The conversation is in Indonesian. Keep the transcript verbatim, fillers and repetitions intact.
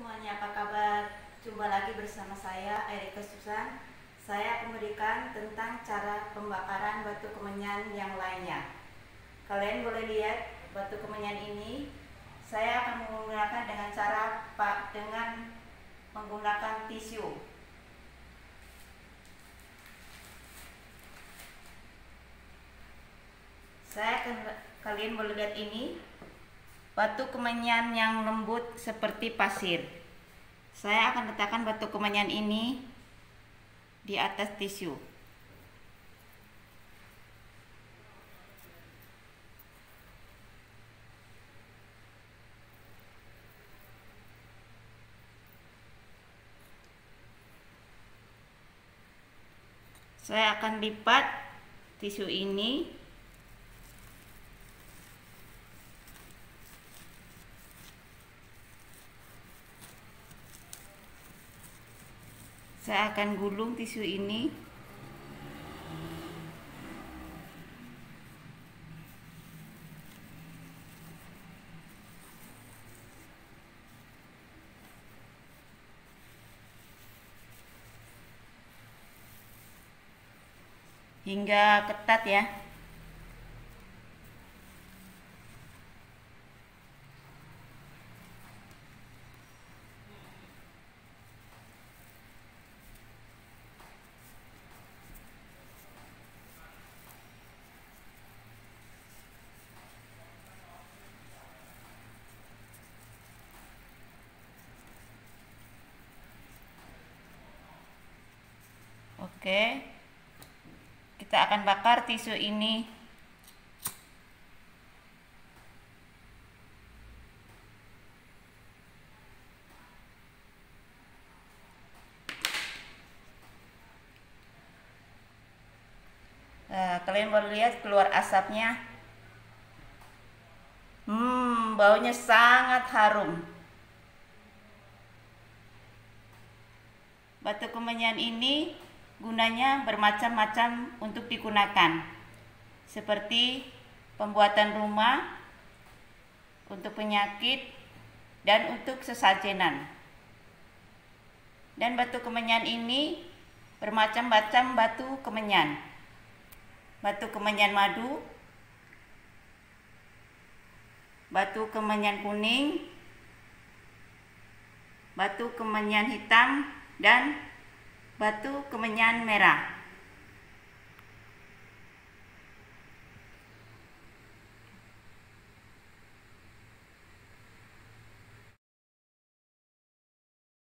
semuanya, apa kabar? Jumpa lagi bersama saya, Erika Susan. Saya akan memberikan tentang cara pembakaran batu kemenyan yang lainnya. Kalian boleh lihat batu kemenyan ini. Saya akan menggunakan dengan cara pak dengan menggunakan tisu. Saya akan, kalian boleh lihat ini. Batu kemenyan yang lembut seperti pasir. Saya akan letakkan batu kemenyan ini di atas tisu. Saya akan lipat tisu ini. Saya akan gulung tisu ini. Hingga ketat ya. Oke, kita akan bakar tisu ini. Nah, kalian boleh lihat keluar asapnya. Hmm, baunya sangat harum. Batu kemenyan ini gunanya bermacam-macam untuk digunakan, seperti pembuatan rumah, untuk penyakit, dan untuk sesajenan. Dan batu kemenyan ini bermacam-macam batu kemenyan. Batu kemenyan madu, batu kemenyan kuning, batu kemenyan hitam, dan batu kemenyan merah.